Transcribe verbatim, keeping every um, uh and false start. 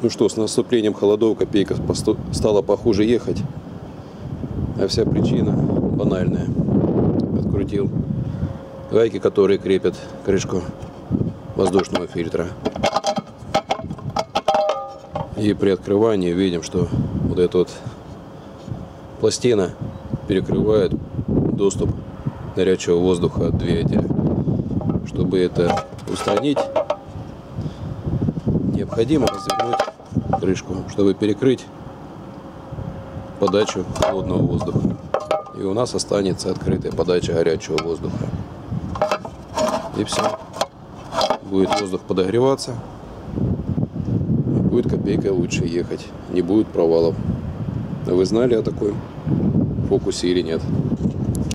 Ну что, с наступлением холодов копейка стала похуже ехать. А вся причина банальная. Открутил гайки, которые крепят крышку воздушного фильтра. И при открывании видим, что вот эта вот пластина перекрывает доступ горячего воздуха от двигателя. Чтобы это устранить, необходимо развернуть крышку, чтобы перекрыть подачу холодного воздуха. И у нас останется открытая подача горячего воздуха. И все. Будет воздух подогреваться. Будет копейка лучше ехать. Не будет провалов. А вы знали о таком фокусе или нет?